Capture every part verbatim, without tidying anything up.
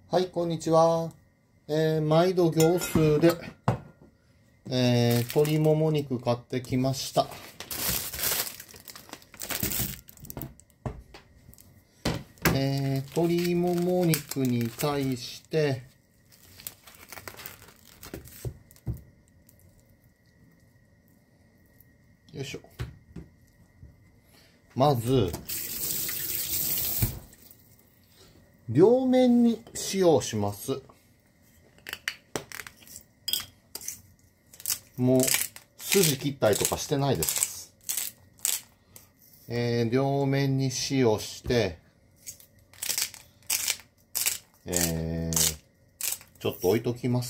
はい、こんにちは。えー、毎度業数で、えー、鶏もも肉買ってきました。えー、鶏もも肉に対して、よいしょ。まず、両面に使用します。もう、筋切ったりとかしてないです。えー、両面に使用して、えー、ちょっと置いときます。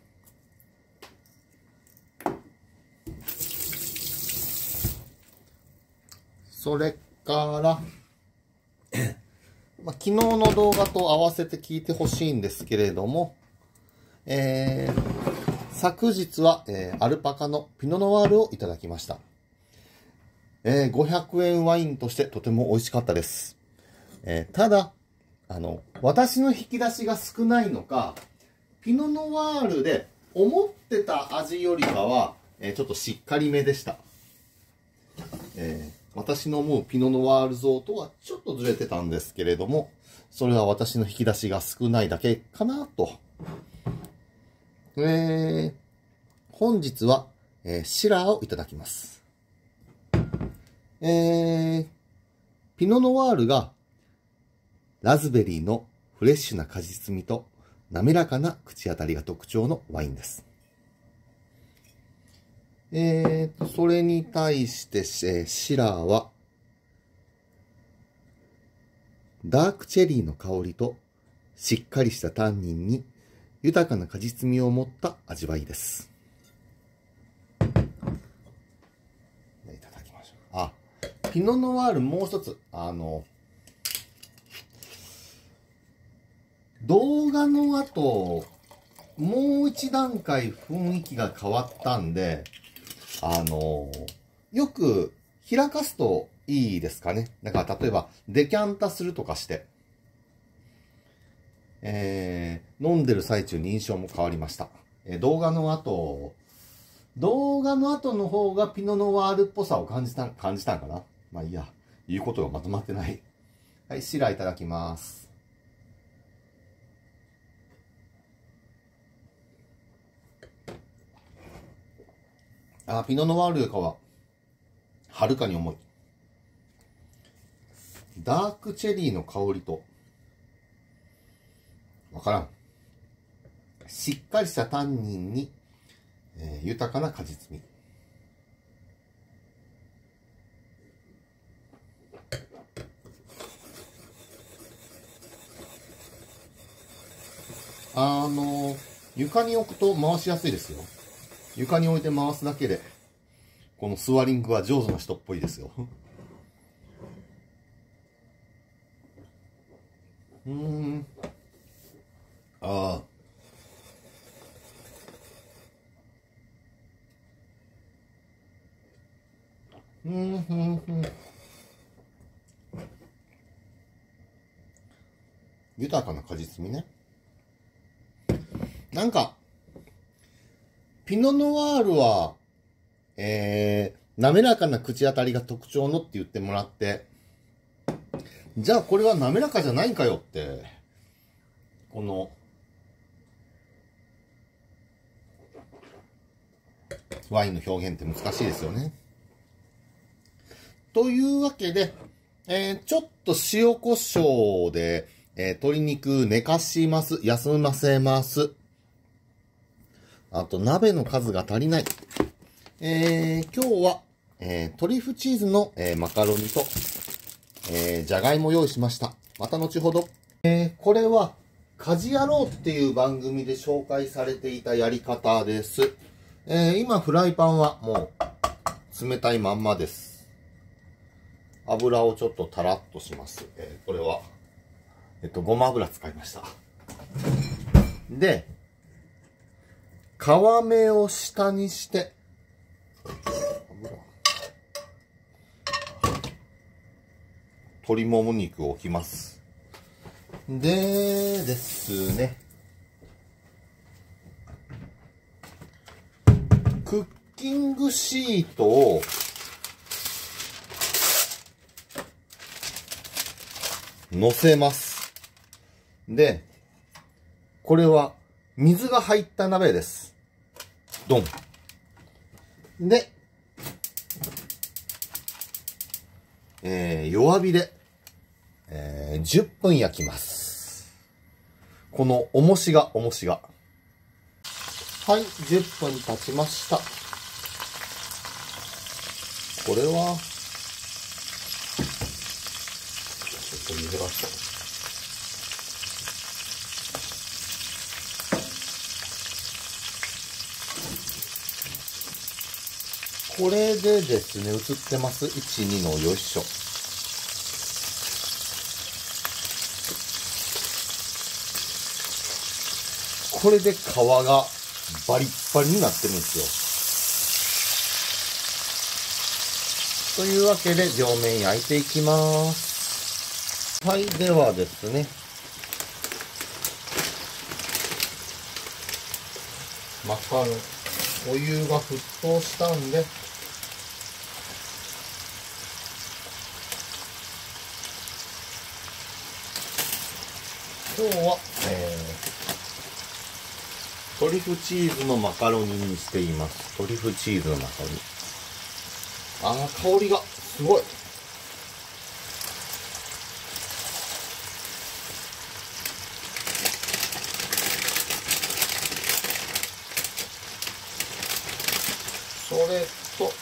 それから、まあ、昨日の動画と合わせて聞いてほしいんですけれども、えー、昨日は、えー、アルパカのピノノワールをいただきました。えー、ごひゃくえんワインとしてとても美味しかったです。えー、ただ、あの、私の引き出しが少ないのか、ピノノワールで思ってた味よりかは、えー、ちょっとしっかりめでした。えー私の思うピノノワール像とはちょっとずれてたんですけれども、それは私の引き出しが少ないだけかなと。えー、本日は、えー、シラーをいただきます。えー、ピノノワールがラズベリーのフレッシュな果実味と滑らかな口当たりが特徴のワインです。えーと、それに対して、えー、シラーは、ダークチェリーの香りと、しっかりしたタンニンに、豊かな果実味を持った味わいです。いただきましょう。あ、ピノノワールもう一つ、あの、動画の後、もう一段階雰囲気が変わったんで、あの、よく開かすといいですかね。だから例えばデキャンタするとかして、えー、飲んでる最中に印象も変わりました。えー、動画の後、動画の後の方がピノノワールっぽさを感じた、感じたんかな。まあいいや、言うことがまとまってない。はい、シラいただきます。あ、ピノノワールよりかは、はるかに重い。ダークチェリーの香りと、わからん。しっかりしたタンニンに、えー、豊かな果実味。あの、床に置くと回しやすいですよ。床に置いて回すだけで、このスワリングは上手な人っぽいですよ。うーん。ああ。うん、うん、うん。豊かな果実味ね。なんか、ピノノワールは、えー、滑らかな口当たりが特徴のって言ってもらって、じゃあこれは滑らかじゃないんかよって、この、ワインの表現って難しいですよね。というわけで、えー、ちょっと塩コショウで、えー、鶏肉寝かします。休ませます。あと、鍋の数が足りない。えー、今日は、えー、トリュフチーズの、えー、マカロニと、えー、じゃがいも用意しました。また後ほど。えー、これは、家事やろうっていう番組で紹介されていたやり方です。えー、今、フライパンはもう、冷たいまんまです。油をちょっとタラッとします。えー、これは、えっと、ごま油使いました。で、皮目を下にして、鶏もも肉を置きます。 でですね、クッキングシートを乗せます。で、これは水が入った鍋です。ドン。で、えー、弱火で、えー、じゅっぷん焼きます。この重しが、重しが。はい、じゅっぷん経ちました。これは、ちょっと水がした。これでですね、映ってます。いち、にのよいしょ。これで皮がバリッバリになってるんですよ。というわけで、両面焼いていきます。はい、ではですね。マカロン、お湯が沸騰したんで、今日は、えー、トリュフチーズのマカロニにしています。トリュフチーズのマカロニ。あー、香りがすごい。それと、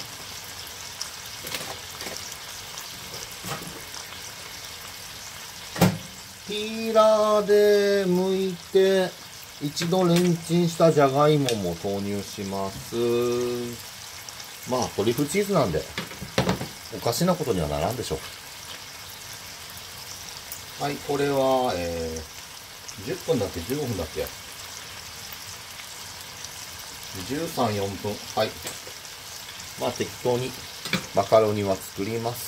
ピーラーで剥いて、一度レンチンしたじゃがいもも投入します。まあ、トリュフチーズなんで、おかしなことにはならんでしょう。はい、これは、えー、じゅっぷんだっけ ?じゅうごふんだっけ ?じゅうさん、よんぷん。はい。まあ、適当にマカロニは作ります。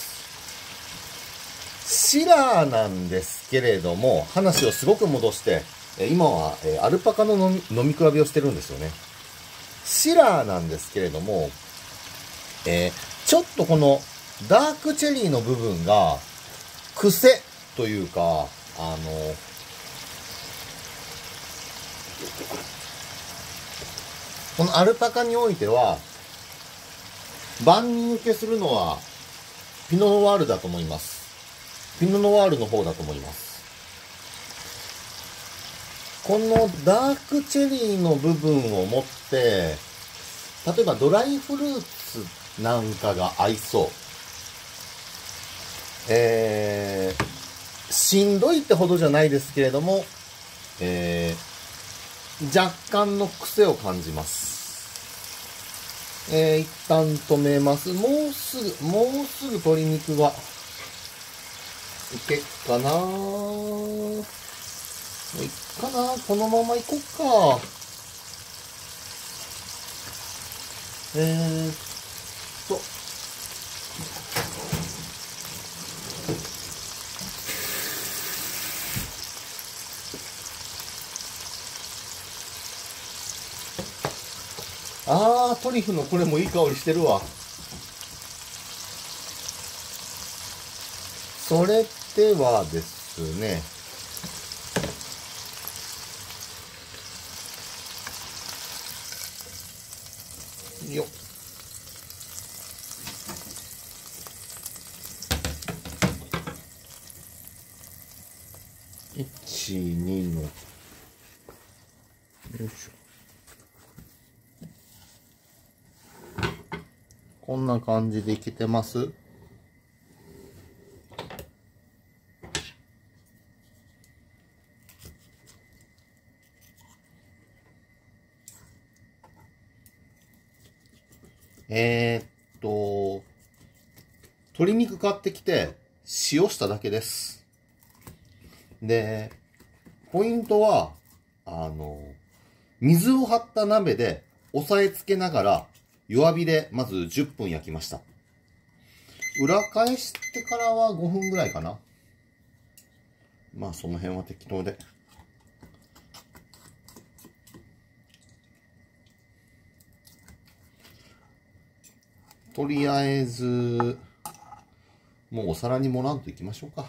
シラーなんですけれども、話をすごく戻して、今はアルパカの飲み、飲み比べをしてるんですよね。シラーなんですけれども、えー、ちょっとこのダークチェリーの部分が癖というか、あの、このアルパカにおいては、万人受けするのはピノノワールだと思います。ピノノワールの方だと思います。このダークチェリーの部分を持って、例えばドライフルーツなんかが合いそう。えー、しんどいってほどじゃないですけれども、えー、若干の癖を感じます。えー、一旦止めます。もうすぐ、もうすぐ鶏肉がいけっかな。もういっかな。このままいこっか。えーっと。あー、トリュフのこれもいい香りしてるわ。それではですね、よっ。いち、にの。よいしょ。こんな感じでいけてます？えー、っと、鶏肉買ってきて塩しただけです。で、ポイントは、あの、水を張った鍋で押さえつけながら弱火でまずじゅっぷん焼きました。裏返してからはごふんぐらいかな。 まあその辺は適当で。とりあえず、もうお皿に盛らんといきましょうか。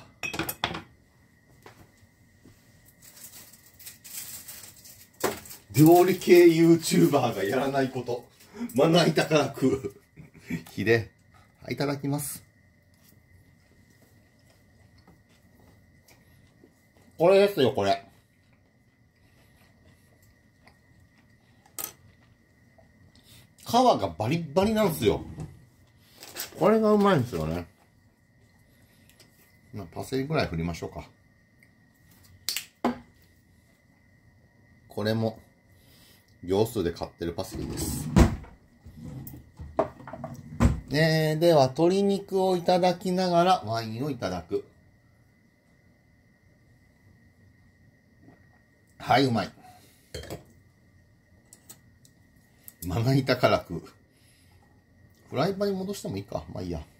料理系 YouTuber がやらないこと。まな板から食う。ひで。いただきます。これですよ、これ。皮がバリッバリなんですよ。これがうまいんですよね。まあ、パセリぐらい振りましょうか。これも、業数で買ってるパセリです。えー、では、鶏肉をいただきながらワインをいただく。はい、うまい。まな板から食う。フライパンに戻してもいいか。まあいいや。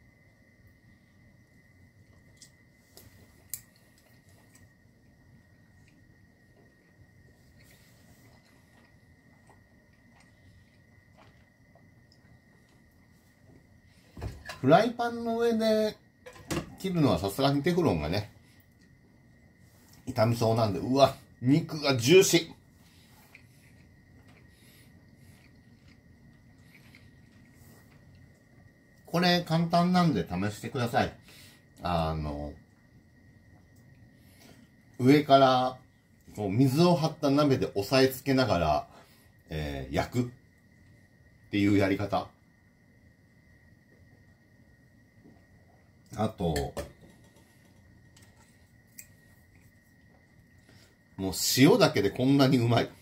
フライパンの上で切るのはさすがにテフロンがね、傷みそうなんで、うわ、肉がジューシー。これ簡単なんで試してください。あの、上からこう水を張った鍋で押さえつけながら、えー、焼くっていうやり方。あと、もう塩だけでこんなにうまい。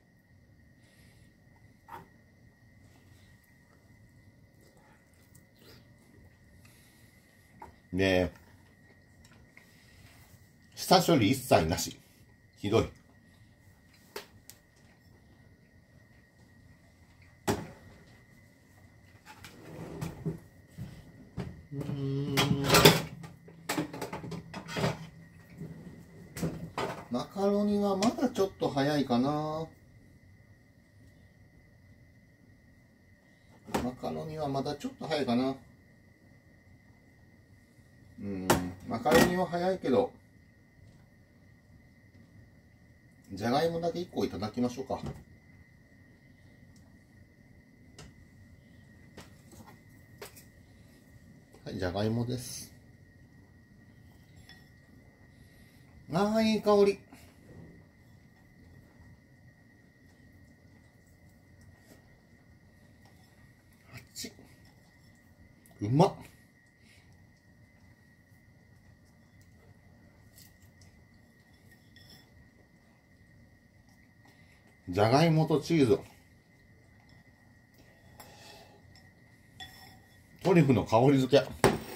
で、下処理一切なし。ひどい。うーん。マカロニはまだちょっと早いかな。マカロニはまだちょっと早いかな。うん、マカロニは早いけど、じゃがいもだけいっこいただきましょうか。はい、じゃがいもです。ああ、いい香り。あっち。うまっ。じゃがいもとチーズ。トリュフの香り付け。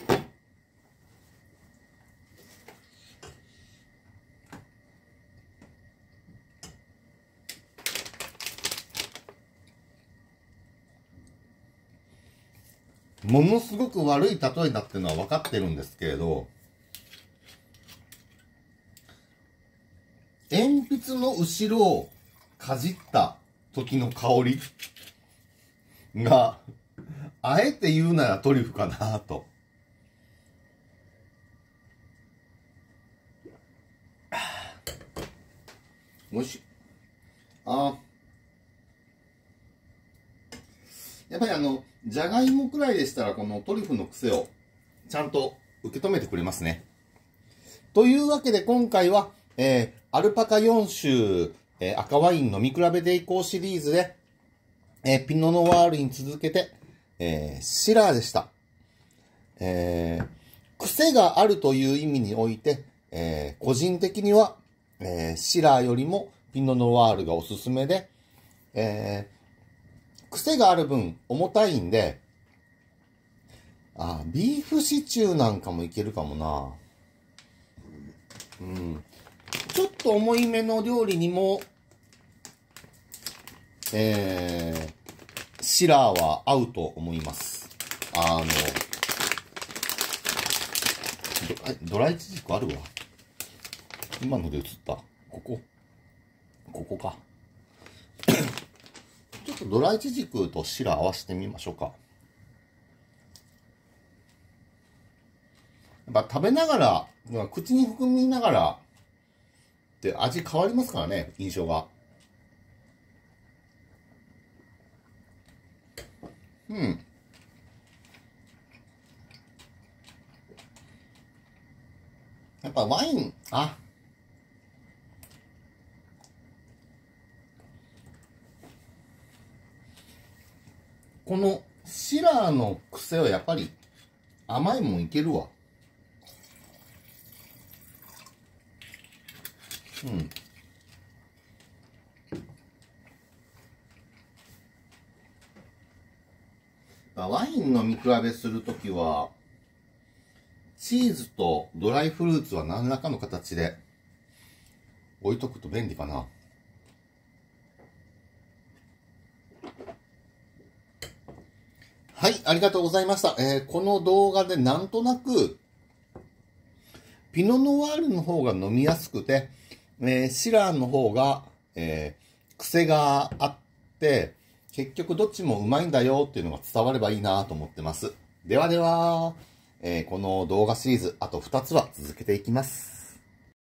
ものすごく悪い例えだっていうのは分かってるんですけれど、鉛筆の後ろをかじった時の香りが、あえて言うならトリュフかなと。おいしい。ああ。やっぱりあの、じゃがいもくらいでしたらこのトリュフの癖をちゃんと受け止めてくれますね。というわけで今回は、えー、アルパカよん種、えー、赤ワイン飲み比べていこうシリーズで、えー、ピノノワールに続けて、えー、シラーでした。えー、癖があるという意味において、えー、個人的には、えー、シラーよりもピノノワールがおすすめで、えー、癖がある分重たいんで、あ、ビーフシチューなんかもいけるかもな。うん。ちょっと重いめの料理にも、えー、シラーは合うと思います。あの、ドドライチジクあるわ。 今ので映った。ここ。ここか。ちょっとドライチジクとシラ合わせてみましょうか。やっぱ食べながら、口に含みながら、って味変わりますからね、印象が。うん。やっぱワイン、あ、このシラーの癖はやっぱり甘いもんいけるわ。うん。ワイン飲み比べするときは、チーズとドライフルーツは何らかの形で置いとくと便利かな。はい、ありがとうございました。えー、この動画でなんとなく、ピノノワールの方が飲みやすくて、えー、シラーの方が、えー、癖があって、結局どっちもうまいんだよっていうのが伝わればいいなと思ってます。ではでは、えー、この動画シリーズ、あとふたつは続けていきます。